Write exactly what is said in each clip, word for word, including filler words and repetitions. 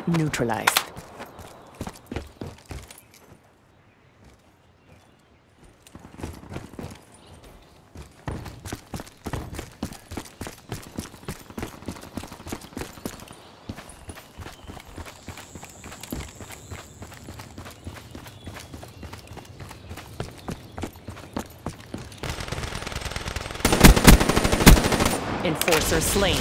neutralized. Enforcer slain.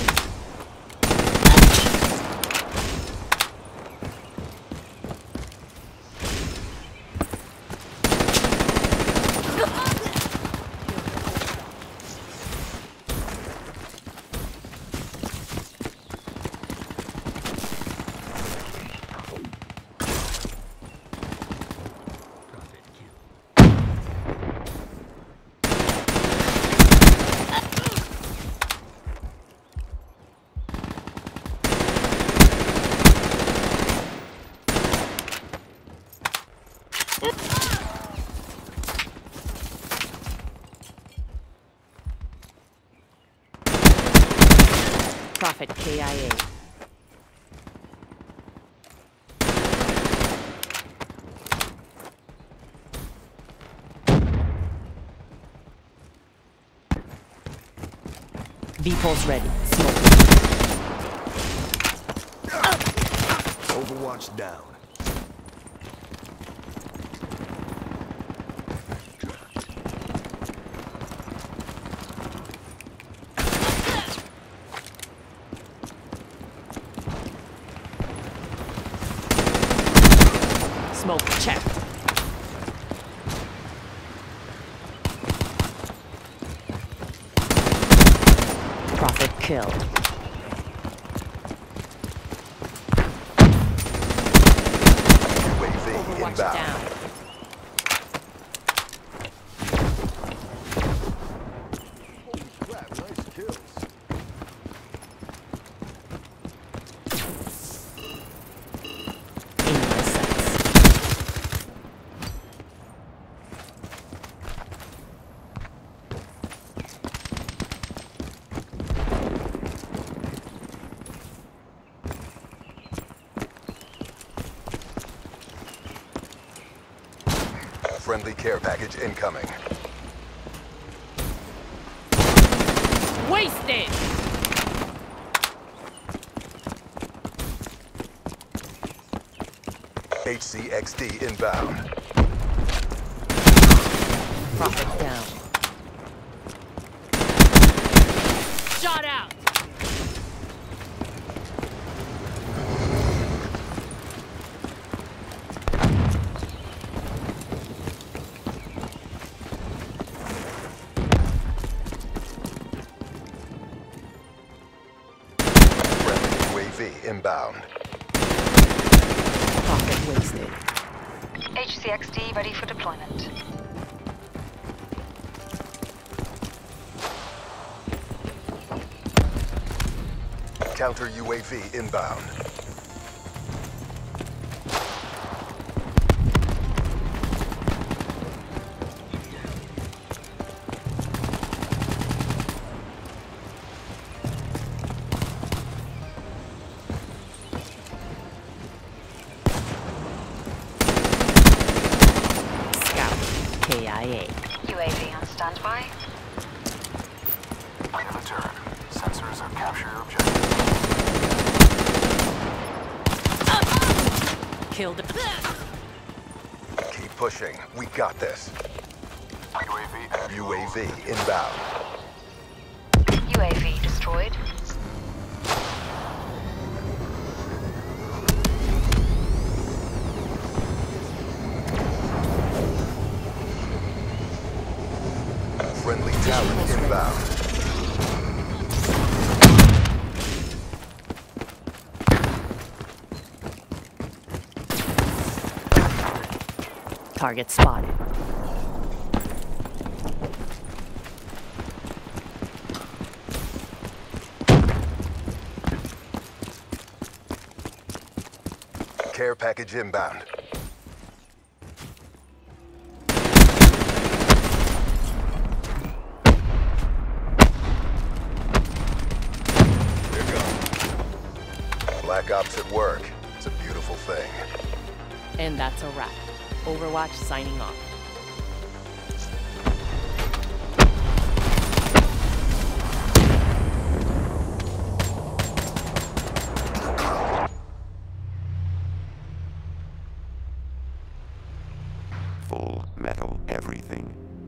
Prophet K I A. V-pulse ready. Smoke. Overwatch down. Smoke checked. Prophet killed. Overwatch down. Holy crap, nice kills. In my sights. Friendly care package incoming. Wasted! H C X D inbound. Prophet down. Shot out! Friendly U A V inbound. Prophet wasted. H C X D ready for deployment. Counter U A V inbound. Scout. K I A. U A V on standby. Point of a turn. Sensors have captured your objective. Killed. Keep pushing. We got this. U A V. U A V inbound. U A V destroyed. Friendly talent inbound. Target spotted. Care package inbound. Black Ops at work. It's a beautiful thing. And that's a wrap. Overwatch signing off. Full Metal everything.